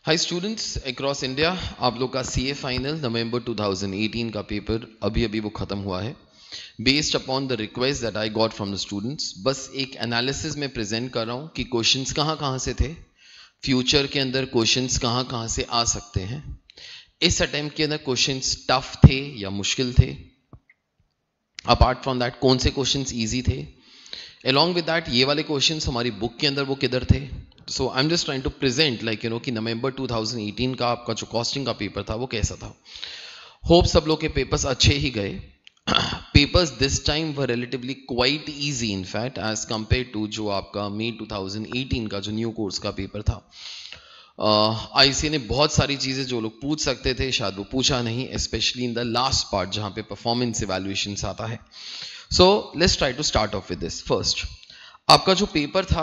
Hi students across India, आप लोग का सीए फाइनल नवंबर 2018 का पेपर अभी वो ख़त्म हुआ है। Based upon the request that I got from the students, बस एक एनालिसिस में प्रेजेंट कर रहा हूँ कि क्वेश्चंस कहाँ से थे, फ्यूचर के अंदर क्वेश्चंस कहाँ से आ सकते हैं, इस अटेम्प्ट के अंदर क्वेश्चंस टफ थे या मुश्किल थे, अपार्ट फ्रॉम दैट कौन से क्वेश्चंस ईजी थे, along with that ये वाले क्वेश्चंस हमारी बुक के अंदर वो किधर थे। So I am just trying to present like कि नवंबर 2018 का आपका जो कॉस्टिंग का पेपर था वो कैसा था। होप सब लोग के पेपर्स अच्छे ही गए। Papers this time were relatively quite easy in fact as compare to जो आपका मई 2018 का जो न्यू कोर्स का पेपर था। आईसीए ने बहुत सारी चीज़ें जो लोग पूछ सकते थे शायद वो पूछा नहीं, specially in the last part जहाँ पे परफॉर्मेंस इवैल्यूएशन आता है। So let's try to start off with this. First आपका जो पेपर था,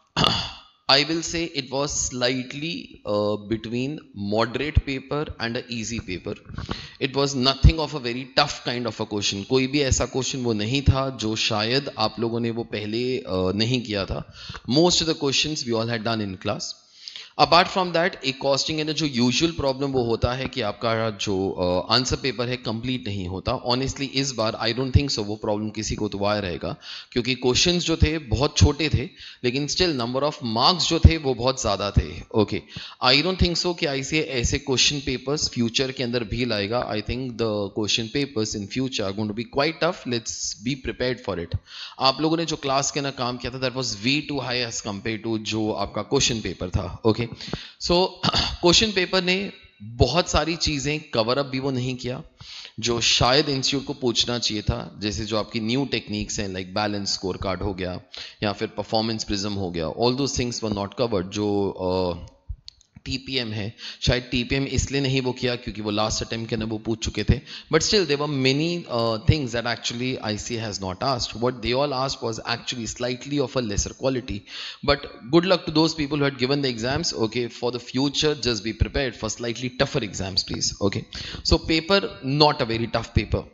I will say it was slightly between moderate paper and a easy paper. It was nothing of a very tough kind of a question. कोई भी ऐसा question वो नहीं था जो शायद आप लोगों ने वो पहले नहीं किया था। Most of the questions we all had done in class. Apart from that एक कॉस्टिंग है जो यूजुअल प्रॉब्लम वो होता है कि आपका जो आंसर पेपर है कंप्लीट नहीं होता। ऑनेस्टली इस बार आई डोंट थिंक सो वो प्रॉब्लम किसी को तो आया रहेगा, क्योंकि क्वेश्चंस जो थे बहुत छोटे थे लेकिन स्टिल नंबर ऑफ मार्क्स जो थे वो बहुत ज़्यादा थे। Okay, I don't think so कि आईसीए ऐसे क्वेश्चन पेपर्स फ्यूचर के अंदर भी लाएगा। I think the question papers in future are going to be quite tough. Let's be prepared for it. आप लोगों ने जो क्लास के अंदर काम किया था that was way too high as compare to जो आपका क्वेश्चन पेपर था। ओके, सो क्वेश्चन पेपर ने बहुत सारी चीजें कवर अप भी वो नहीं किया जो शायद इंस्टीट्यूट को पूछना चाहिए था, जैसे जो आपकी न्यू टेक्निक्स हैं लाइक बैलेंस स्कोर कार्ड हो गया या फिर परफॉर्मेंस प्रिज्म हो गया। All those things were not covered. जो टीपीएम है, शायद टीपीएम इसलिए नहीं वो किया क्योंकि वो लास्ट अटेम्प्ट के अंदर वो पूछ चुके थे, but still there were many things that actually ICA has not asked. What they all asked was actually slightly of a lesser quality, but good luck to those people who had given the exams. Okay, for the future just be prepared for slightly tougher exams please. Okay, so paper not a very tough paper.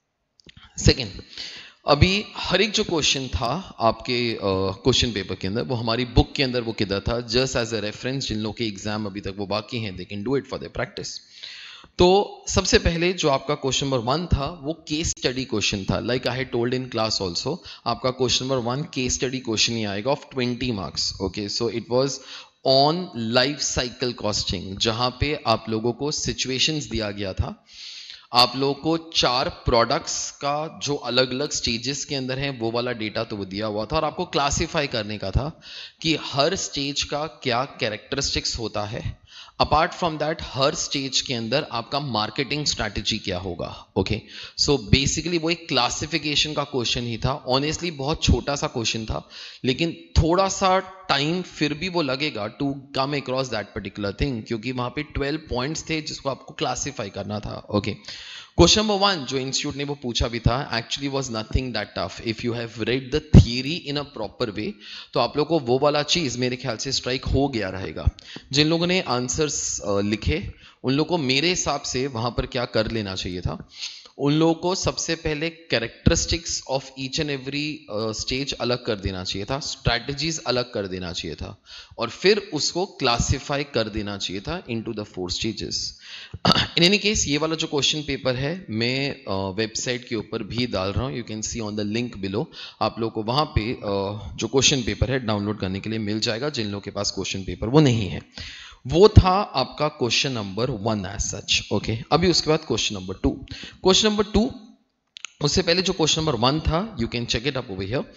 Second, अभी हर एक जो question था आपके question paper के अंदर वो हमारी बुक के अंदर वो किधर था, जस्ट एज अ रेफरेंस। जिन लोगों के एग्जाम अभी तक वो बाकी हैं they can do it for their practice. तो सबसे पहले जो आपका क्वेश्चन नंबर 1 था वो केस स्टडी क्वेश्चन था। Like I had told in class also, आपका question number 1 case study question ही आएगा of 20 marks. Okay, so it was on life cycle costing, जहां पे आप लोगों को सिचुएशंस दिया गया था। आप लोगों को 4 प्रोडक्ट्स का जो अलग अलग स्टेजेस के अंदर है वो वाला डेटा तो वो दिया हुआ था, और आपको क्लासिफाई करने का था कि हर स्टेज का क्या कैरेक्टरिस्टिक्स होता है। अपार्ट फ्रॉम दैट हर स्टेज के अंदर आपका मार्केटिंग स्ट्रैटेजी क्या होगा। ओके, सो बेसिकली वो एक क्लासिफिकेशन का क्वेश्चन ही था। ऑनेस्टली बहुत छोटा सा क्वेश्चन था, लेकिन थोड़ा सा टाइम फिर भी वो लगेगा to come across that particular thing, क्योंकि वहां पे 12 पॉइंट्स थे जिसको आपको क्लासिफाई करना था। ओके, क्वेश्चन नंबर 1 जो इंस्टीट्यूट ने वो पूछा भी था actually was nothing that tough. If you have read the theory in a proper way तो आप लोगों को वो वाला चीज मेरे ख्याल से स्ट्राइक हो गया रहेगा। जिन लोगों ने आंसर्स लिखे उन लोगों को मेरे हिसाब से वहां पर क्या कर लेना चाहिए था, उन लोगों को सबसे पहले characteristics of each and every stage अलग कर देना चाहिए था, स्ट्रैटेजीज अलग कर देना चाहिए था, और फिर उसको क्लासिफाई कर देना चाहिए था into the 4 stages. In any case ये वाला जो क्वेश्चन पेपर है मैं वेबसाइट के ऊपर भी डाल रहा हूँ, you can see on the link below. आप लोगों को वहां पे जो क्वेश्चन पेपर है डाउनलोड करने के लिए मिल जाएगा, जिन लोगों के पास क्वेश्चन पेपर वो नहीं है। वो था आपका question number 1 as such. Okay, अभी उसके बाद क्वेश्चन नंबर 2। क्वेश्चन नंबर 2 उससे पहले जो क्वेश्चन नंबर 1 था, you can check it up over here,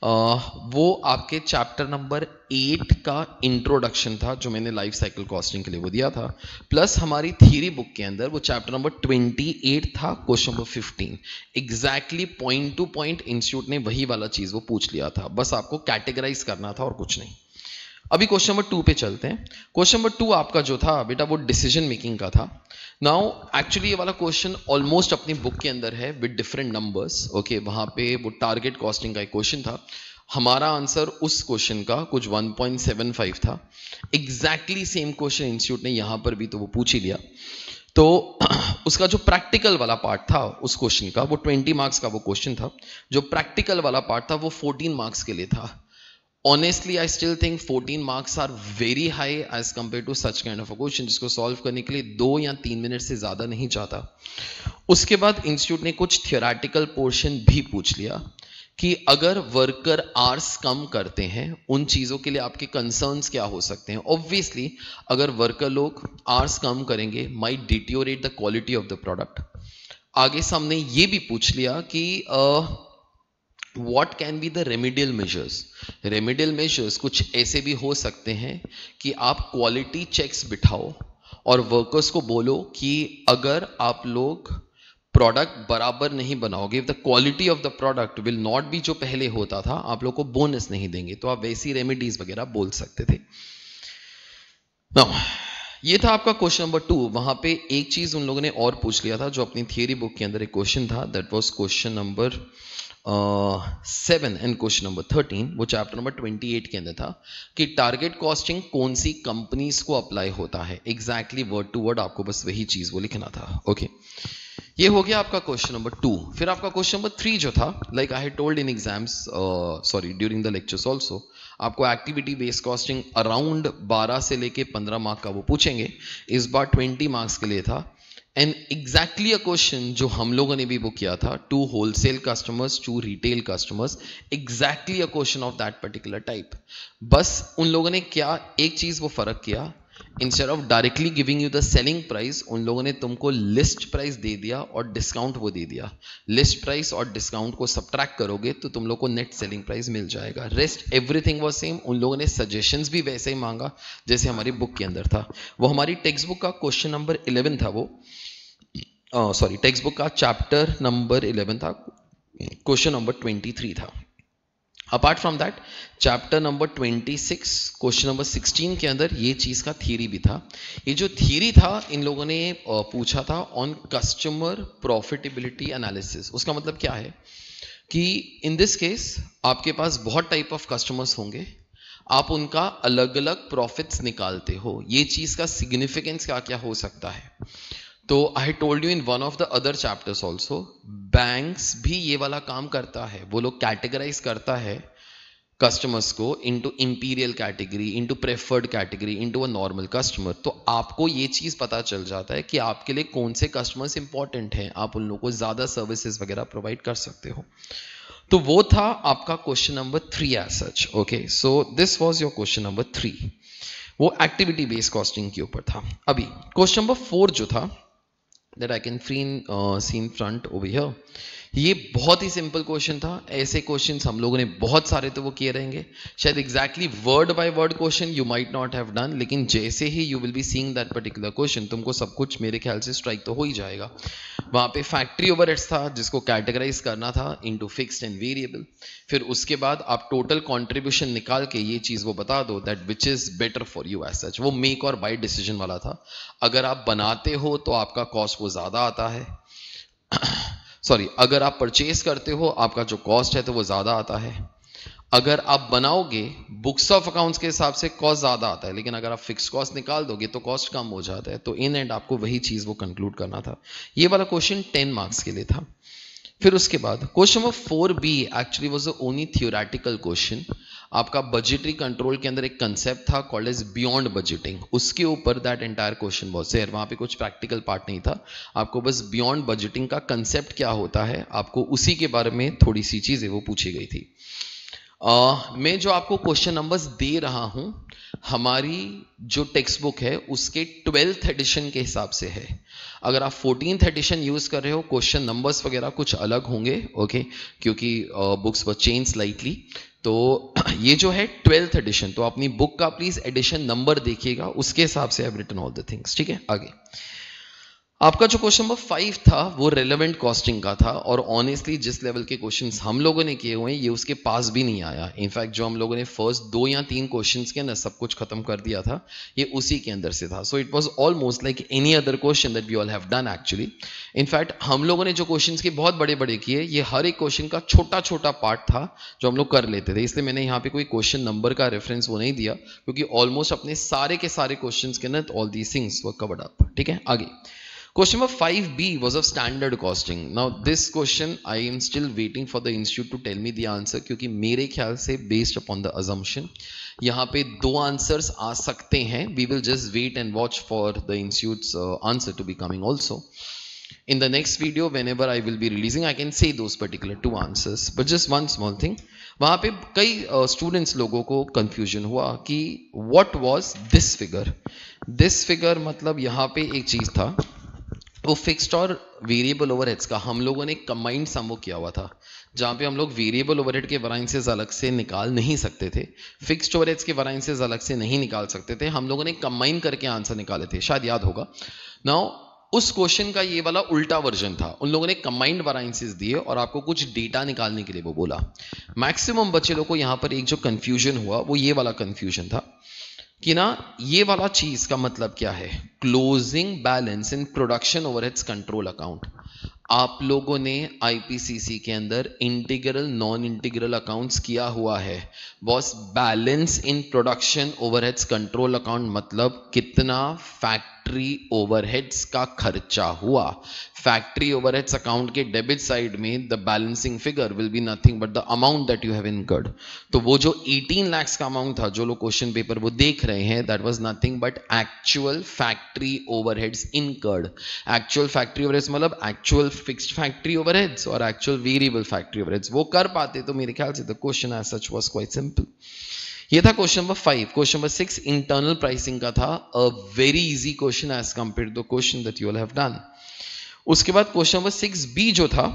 वो आपके चैप्टर नंबर 8 का इंट्रोडक्शन था जो मैंने लाइफ साइकिल कॉस्टिंग के लिए वो दिया था, प्लस हमारी थियरी बुक के अंदर वो चैप्टर नंबर 28 था, question number 15। Exactly point to point institute ने वही वाला चीज वो पूछ लिया था, बस आपको कैटेगराइज करना था और कुछ नहीं। अभी क्वेश्चन नंबर 2 पे चलते हैं। क्वेश्चन नंबर 2 आपका जो था बेटा वो डिसीजन मेकिंग का था। नाउ एक्चुअली ये वाला क्वेश्चन ऑलमोस्ट अपनी बुक के अंदर है विद डिफरेंट नंबर्स। ओके, वहां पे वो टारगेट कॉस्टिंग का एक क्वेश्चन था। हमारा आंसर उस क्वेश्चन का कुछ 1.75 था। एग्जैक्टली सेम क्वेश्चन इंस्टीट्यूट ने यहां पर भी तो वो पूछ ही लिया। तो उसका जो प्रैक्टिकल वाला पार्ट था उस क्वेश्चन का वो 20 मार्क्स का वो क्वेश्चन था। जो प्रैक्टिकल वाला पार्ट था वो 14 मार्क्स के लिए था। Honestly I still think 14 marks are very high as compare to such kind of a question, जिसको सॉल्व करने के लिए 2 या 3 मिनट से ज्यादा नहीं चाहता। उसके बाद इंस्टीट्यूट ने कुछ थियोरेटिकल पोर्शन भी पूछ लिया कि अगर वर्कर आवर्स कम करते हैं उन चीजों के लिए आपके कंसर्न्स क्या हो सकते हैं। ऑब्वियसली अगर वर्कर लोग आवर्स कम करेंगे might deteriorate the quality of the product. आगे सामने ये भी पूछ लिया कि what can be the remedial measures. Remedial measures कुछ ऐसे भी हो सकते हैं कि आप क्वालिटी चेक्स बिठाओ और वर्कर्स को बोलो कि अगर आप लोग प्रोडक्ट बराबर नहीं बनाओगे, if the quality of the product will not be जो पहले होता था, आप लोग को बोनस नहीं देंगे। तो आप वैसी रेमिडीज वगैरह बोल सकते थे। Now, ये था आपका क्वेश्चन नंबर 2। वहां पे एक चीज उन लोगों ने और पूछ लिया था जो अपनी थियरी बुक के अंदर एक क्वेश्चन था, that was question number 7 and question number 13, वो चैप्टर नंबर 28 के अंदर था कि टारगेट कॉस्टिंग कौन सी कंपनीज को अप्लाई होता है। एग्जैक्टली वर्ड टू वर्ड आपको बस वही चीज वो लिखना था। ओके, ये हो गया आपका क्वेश्चन नंबर 2। फिर आपका क्वेश्चन नंबर 3 जो था, like I had told in exams, sorry during the lectures also, आपको एक्टिविटी बेस्ड कॉस्टिंग अराउंड 12 से लेके 15 मार्क का वो पूछेंगे। इस बार 20 मार्क्स के लिए था एंड एग्जैक्टली अ क्वेश्चन जो हम लोगों ने भी बुक किया था, 2 wholesale customers 2 retail customers, exactly a question of that particular type. बस उन लोगों ने क्या एक चीज वो फर्क किया, instead of directly giving you the selling price, उन लोगों ने तुमको लिस्ट प्राइस दे दिया और डिस्काउंट वो दे दिया। लिस्ट प्राइस और डिस्काउंट को सब्ट्रैक्ट करोगे तो तुम लोग को नेट सेलिंग प्राइस मिल जाएगा। Rest everything was same. उन लोगों ने सजेशंस भी वैसे ही मांगा जैसे हमारी बुक के अंदर था। वो हमारी टेक्स्ट बुक का क्वेश्चन नंबर 11 था, वो सॉरी टेक्स्ट बुक का चैप्टर नंबर 11 था, क्वेश्चन नंबर 23 था। Apart from that chapter number 26 question number 16 के अंदर ये चीज का थियरी भी था। ये जो थियरी था इन लोगों ने पूछा था ऑन कस्टमर प्रॉफिटेबिलिटी एनालिसिस। उसका मतलब क्या है कि इन दिस केस आपके पास बहुत टाइप ऑफ कस्टमर्स होंगे, आप उनका अलग अलग प्रॉफिट्स निकालते हो। ये चीज का सिग्निफिकेंस क्या क्या हो सकता है। तो I told you in one of the other chapters also, banks भी ये वाला काम करता है। वो लोग कैटेगराइज करता है कस्टमर्स को into imperial category, into preferred category, into a normal customer. तो आपको ये चीज पता चल जाता है कि आपके लिए कौन से कस्टमर्स इंपॉर्टेंट हैं, आप उन लोगों को ज्यादा सर्विसेज वगैरह प्रोवाइड कर सकते हो। तो वो था आपका question number 3 as such. Okay, so this was your question number 3, वो एक्टिविटी बेस्ड कॉस्टिंग के ऊपर था। अभी क्वेश्चन नंबर 4 जो था, that I can see in front over here, ये बहुत ही सिंपल क्वेश्चन था। ऐसे क्वेश्चंस हम लोगों ने बहुत सारे तो वो किए रहेंगे, शायद exactly word by word question you might not have done, लेकिन जैसे ही you will be seeing that particular question तुमको सब कुछ मेरे ख्याल से स्ट्राइक तो हो ही जाएगा। वहां पे फैक्ट्री ओवरहेड्स था जिसको कैटेगराइज करना था इनटू फिक्स्ड एंड वेरिएबल। फिर उसके बाद आप टोटल कंट्रीब्यूशन निकाल के ये चीज वो बता दो that which is better for you as such. वो मेक और बाय डिसीजन वाला था। अगर आप बनाते हो तो आपका कॉस्ट वो ज्यादा आता है, सॉरी अगर आप परचेज करते हो आपका जो कॉस्ट है तो वो ज्यादा आता है। अगर आप बनाओगे बुक्स ऑफ अकाउंट्स के हिसाब से कॉस्ट ज्यादा आता है, लेकिन अगर आप फिक्स कॉस्ट निकाल दोगे तो कॉस्ट कम हो जाता है। तो इन एंड आपको वही चीज वो कंक्लूड करना था। ये वाला क्वेश्चन 10 मार्क्स के लिए था। फिर उसके बाद question number 4B actually was the only theoretical question. आपका बजटरी कंट्रोल के अंदर एक कंसेप्ट था कॉल्ड एज बियॉन्ड बजटिंग, उसके ऊपर that entire question was there. वहां पे कुछ प्रैक्टिकल पार्ट नहीं था, आपको बस बियॉन्ड बजटिंग का कंसेप्ट क्या होता है आपको उसी के बारे में थोड़ी सी चीजें वो पूछी गई थी। मैं जो आपको क्वेश्चन नंबर्स दे रहा हूं हमारी जो टेक्स्ट बुक है उसके 12th एडिशन के हिसाब से है। अगर आप 14th एडिशन यूज कर रहे हो क्वेश्चन नंबर्स वगैरह कुछ अलग होंगे, ओके, क्योंकि बुक्स वर चेंज स्लाइटली। तो ये जो है 12th एडिशन, तो अपनी बुक का प्लीज एडिशन नंबर देखिएगा, उसके हिसाब से I have written all the things. ठीक है, आगे आपका जो क्वेश्चन नंबर 5 था वो रेलेवेंट कॉस्टिंग का था, और ऑनेस्टली जिस लेवल के क्वेश्चंस हम लोगों ने किए हुए हैं ये उसके पास भी नहीं आया। इनफैक्ट जो हम लोगों ने फर्स्ट 2 या 3 क्वेश्चंस के अंदर सब कुछ खत्म कर दिया था ये उसी के अंदर से था। So it was almost like any other question that we all have done actually. In fact हम लोगों ने जो क्वेश्चंस के बहुत बड़े बड़े किए, ये हर एक क्वेश्चन का छोटा छोटा पार्ट था जो हम लोग कर लेते थे, इसलिए मैंने यहाँ पे कोई क्वेश्चन नंबर का रेफरेंस वो नहीं दिया, क्योंकि ऑलमोस्ट अपने सारे के सारे क्वेश्चन के अंदर all these things were covered up. ठीक है, आगे Question number 5B was of standard costing. Now this question I am still waiting for the institute to tell me the answer, क्योंकि मेरे ख्याल से based upon the assumption यहाँ पे दो answers आ सकते हैं. We will just wait and watch for the institute's answer to be coming also. In the next video, whenever I will be releasing, I can say those particular two answers. But just one small thing, वहाँ पे कई students लोगों को confusion हुआ कि what was this figure? This figure मतलब यहाँ पे एक चीज था, वो फिक्स्ड और वेरिएबल ओवरहेड्स का हम लोगों ने कंबाइंड सम वो किया हुआ था, जहां पे हम लोग वेरिएबल ओवरहेड के वैरिएंसेस अलग से निकाल नहीं सकते थे, फिक्स्ड ओवरहेड्स के वैरिएंसेस अलग से नहीं निकाल सकते थे, हम लोगों ने कंबाइन करके आंसर निकाले थे, शायद याद होगा. नाउ उस क्वेश्चन का ये वाला उल्टा वर्जन था, उन लोगों ने कंबाइंड वैरिएंसेस दिए और आपको कुछ डेटा निकालने के लिए वो बोला. मैक्सिमम बच्चे लोग को यहां पर एक जो कंफ्यूजन हुआ वो ये वाला कंफ्यूजन था कि ना ये वाला चीज का मतलब क्या है, closing balance in production overheads control account. आप लोगों ने आईपीसीसी के अंदर इंटीग्रल नॉन इंटीग्रल अकाउंट्स किया हुआ है. Boss balance in production overheads control account मतलब कितना फैक्ट्री ओवरहेड्स का खर्चा हुआ. फैक्ट्री ओवरहेड्स अकाउंट के डेबिट साइड में the balancing figure will be nothing but the amount that you have incurred. तो वो जो 18 लाख का अमाउंट था, जो लोग क्वेश्चन पेपर वो देख रहे हैं, that was nothing but actual factory overheads incurred. Actual factory overheads मतलब एक्चुअल फिक्स्ड फैक्ट्री ओवरहेड्स और एक्चुअल वेरिएबल फैक्ट्री ओवरहेड्स. वो कर पाते तो मेरे ख्याल से the question as such was quite simple. ये था question number 5. Question number 6 internal pricing का था, a very easy question as compare to the question that you all have done. उसके बाद क्वेश्चन नंबर 6B जो था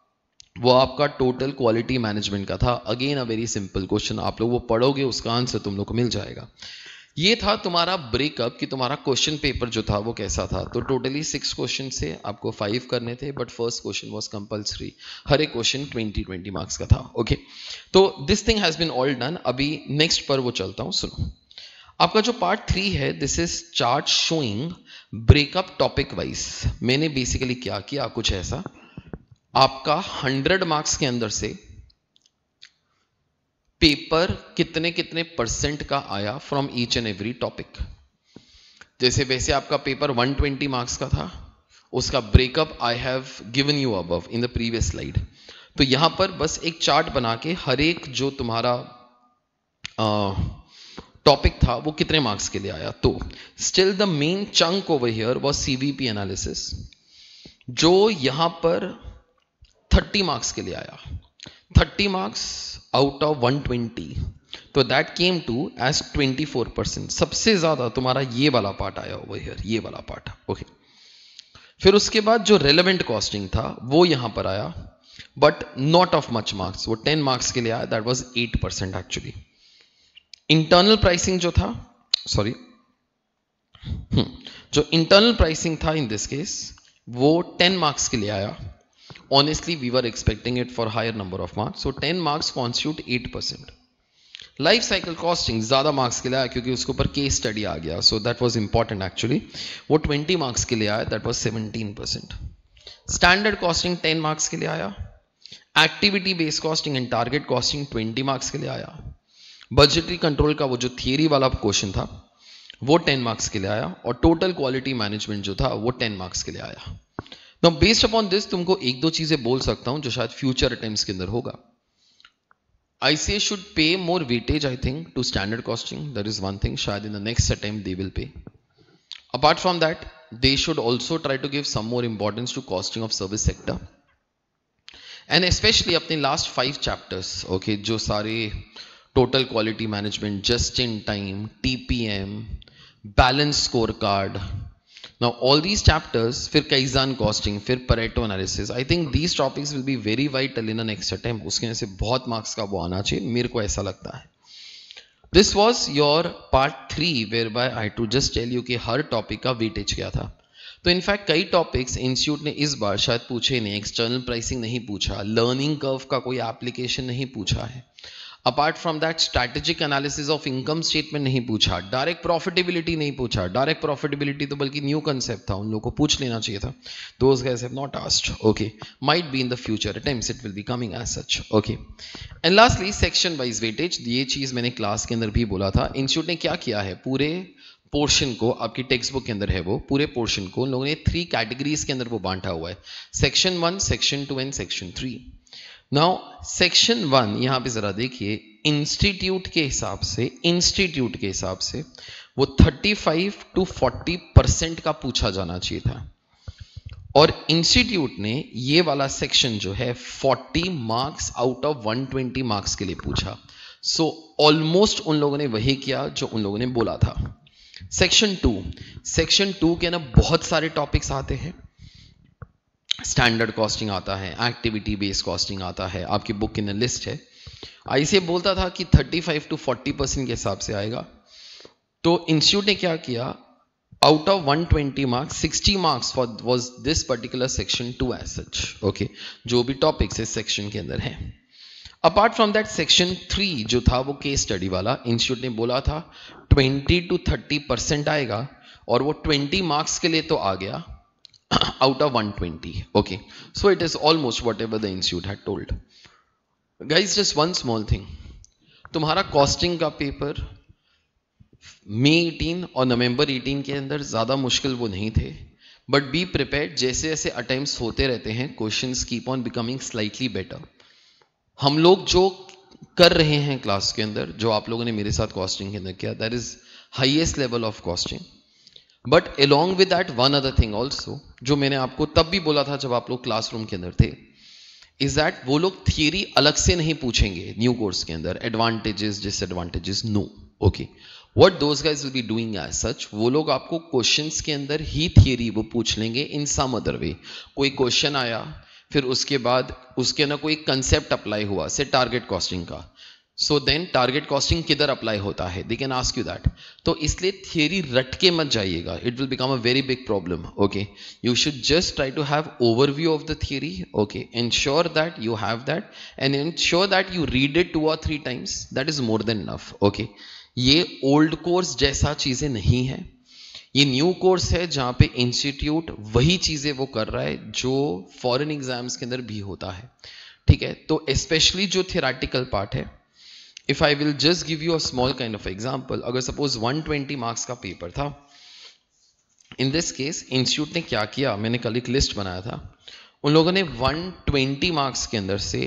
वो आपका टोटल क्वालिटी मैनेजमेंट का था. Again a very simple question, आप लोग वो पढ़ोगे उसका आंसर तुम लोग को मिल जाएगा. ये था तुम्हारा ब्रेकअप कि तुम्हारा क्वेश्चन पेपर जो था वो कैसा था. तो टोटली 6 क्वेश्चन से आपको 5 करने थे, but first question was compulsory. हर एक क्वेश्चन 20 मार्क्स का था. ओके, तो this thing has been all done. अभी नेक्स्ट पर वो चलता हूं. सुनो, आपका जो पार्ट 3 है, this is chart showing breakup topic wise. मैंने बेसिकली क्या किया, कुछ ऐसा, आपका 100 मार्क्स के अंदर से पेपर कितने कितने परसेंट का आया from each and every topic. जैसे वैसे आपका पेपर 120 मार्क्स का था, उसका breakup I have given you above in the previous slide. तो यहां पर बस एक चार्ट बना के हर एक जो तुम्हारा टॉपिक था वो कितने मार्क्स के लिए आया. तो still the main chunk over here was CVP analysis, जो यहां पर 30 मार्क्स के लिए आया. 30 मार्क्स आउट ऑफ 120, तो दैट केम टू एज 24%. सबसे ज्यादा तुम्हारा ये वाला पार्ट आया ओवर हियर, ये वाला पार्ट. ओके, फिर उसके बाद जो रेलेवेंट कॉस्टिंग था वो यहां पर आया, but not of much marks. वो 10 मार्क्स के लिए आया, that was 8% actually. Internal pricing जो था, सॉरी, जो इंटरनल प्राइसिंग था इन दिस केस वो 10 मार्क्स के लिए आया. Honestly, we were expecting it for higher number of marks. So 10 marks constitute 8%. Life cycle costing ज़्यादा मार्क्स के लिए आया क्योंकि उसके ऊपर केस स्टडी आ गया. So that was important actually. वो 20 मार्क्स के लिए आया, that was 17%. Standard costing 10 marks के लिए आया. Activity based costing and target costing 20 marks के लिए आया. Budgetary control का वो जो थियरी वाला क्वेश्चन था वो 10 मार्क्स के लिए आया, और टोटल क्वालिटी मैनेजमेंट जो था वो 10 मार्क्स के लिए आया. Now, based upon this, तुमको एक दो चीजें बोल सकता हूं जो शायद फ्यूचर अटेम्प्ट्स के अंदर होगा. ICAI should pay more weightage, I think, to standard costing. That is one thing. शायद in the next attempt they will pay. Apart from that, they should also try to give some more importance to costing of service sector. And especially अपने last 5 chapters, okay, जो सारे total quality management, just in time, TPM, balance scorecard. Now all these chapters, फिर Kaizen costing, फिर Pareto analysis, I think these topics will be very vital in the next attempt. उसके वजह से बहुत marks का वो आना चाहिए, मेरे को ऐसा लगता है. This was your part 3 whereby I had to just tell you कि हर टॉपिक का वेटेज क्या था. तो इनफैक्ट कई टॉपिक्स इंस्टीट्यूट ने इस बार शायद पूछे नहीं. एक्सटर्नल प्राइसिंग नहीं पूछा, लर्निंग कर्व का कोई एप्लीकेशन नहीं पूछा है. Apart from that strategic analysis of income statement नहीं पूछा, डायरेक्ट प्रॉफिटेबिलिटी नहीं पूछा. डायरेक्ट प्रॉफिटेबिलिटी तो बल्कि न्यू कंसेप्ट था, उन लोगों को पूछ लेना चाहिए था. Those guys have not asked. Okay, might be in the future attempts it will be coming as such. Okay, and lastly section wise weightage. ये चीज मैंने क्लास के अंदर भी बोला था. इंस्टीट्यूट ने क्या किया है, पूरे पोर्शन को, आपकी टेक्स्ट बुक के अंदर है वो पूरे पोर्शन को, लोगों ने 3 कैटेगरीज के अंदर वो बांटा हुआ है, section 1, section 2 and section 3। Now section 1 यहां पे जरा देखिए, इंस्टीट्यूट के हिसाब से वो 35 to 40% का पूछा जाना चाहिए था, और इंस्टीट्यूट ने ये वाला सेक्शन जो है 40 मार्क्स आउट ऑफ 120 मार्क्स के लिए पूछा। सो ऑलमोस्ट उन लोगों ने वही किया जो उन लोगों ने बोला था। सेक्शन 2 के ना बहुत सारे टॉपिक्स आते हैं, स्टैंडर्ड कॉस्टिंग आता है, एक्टिविटी बेस्ड कॉस्टिंग आता है, आपकी बुक के अंदर लिस्ट है। आईसीए बोलता था कि 35 to 40% के हिसाब से आएगा, तो इंस्टीट्यूट ने क्या किया, out of 120 marks 60 marks was this particular section 2 as such, okay, जो भी टॉपिक्स इस सेक्शन के अंदर है। अपार्ट फ्रॉम दैट सेक्शन 3 जो था वो केस स्टडी वाला, इंस्टीट्यूट ने बोला था 20 to 30% आएगा, और वो 20 मार्क्स के लिए तो आ गया out of 120, okay, so it is almost whatever the institute had told. Guys, just one small thing, तुम्हारा कॉस्टिंग का पेपर मई 18 और नवंबर 18 के अंदर ज़्यादा मुश्किल वो नहीं थे, बट बी प्रिपेयर्ड, जैसे जैसे अटेम्प्ट्स होते रहते हैं questions keep on becoming slightly better. हम लोग जो कर रहे हैं क्लास के अंदर, जो आप लोगों ने मेरे साथ कॉस्टिंग के अंदर किया, that is highest level of costing, but along with that one other thing also, जो मैंने आपको तब भी बोला था जब आप लोग क्लासरूम के अंदर थे, इज दैट वो लोग थियरी अलग से नहीं पूछेंगे न्यू कोर्स के अंदर, advantages disadvantages, no, okay, what those guys will be doing as such, वो लोग आपको क्वेश्चंस के अंदर ही थियरी वो पूछ लेंगे इन सम अदर वे। कोई क्वेश्चन आया, फिर उसके बाद उसके ना कोई कंसेप्ट अप्लाई हुआ, से टारगेट कॉस्टिंग का, सो देन टारगेट कॉस्टिंग किधर अप्लाई होता है, they can ask you that. तो इसलिए थियरी रट के मत जाइएगा, it will become a very big problem, okay. You should just try to have overview of the theory, okay, ensure that you have that and ensure that you read it 2 or 3 times, that is more than enough, okay. ये old course जैसा चीजें नहीं है, ये new course है जहां पे institute वही चीजें वो कर रहा है जो फॉरेन एग्जाम्स के अंदर भी होता है, ठीक है। तो स्पेशली जो थियोरेटिकल पार्ट है, if I will just give you a small kind of example, अगर सपोज 120 मार्क्स का पेपर था, इन दिस केस इंस्टीट्यूट ने क्या किया, मैंने कल एक लिस्ट बनाया था, उन लोगों ने 120 मार्क्स के अंदर से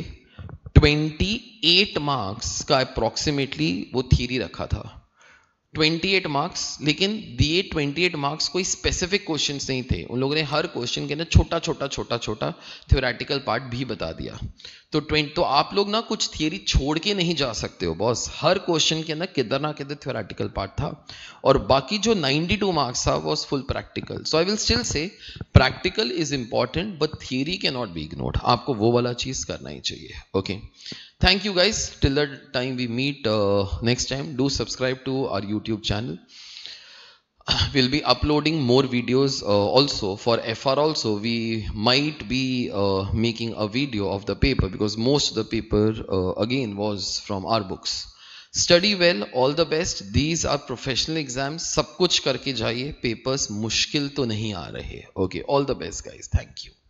28 मार्क्स का अप्रोक्सीमेटली वो थ्योरी रखा था, 28 मार्क्स, लेकिन दिए 28 मार्क्स कोई स्पेसिफिक क्वेश्चंस नहीं थे, उन लोगों ने हर क्वेश्चन के अंदर छोटा छोटा थ्योरेटिकल पार्ट भी बता दिया। तो आप लोग ना कुछ थियरी छोड़ के नहीं जा सकते हो बॉस, हर क्वेश्चन के अंदर किधर ना किधर थ्योरेटिकल पार्ट था, और बाकी जो 92 मार्क्स था was full practical. So I will still say practical is important but theory can not be ignored, आपको वो वाला चीज करना ही चाहिए, okay. Thank you guys, till the time we meet next time, do subscribe to our YouTube channel. We'll be uploading more videos also for FR also. We might be making a video of the paper because most of the paper again was from our books. Study well, all the best. These are professional exams. सब कुछ करके जाइए, papers मुश्किल तो नहीं आ रहे, okay. All the best guys, thank you.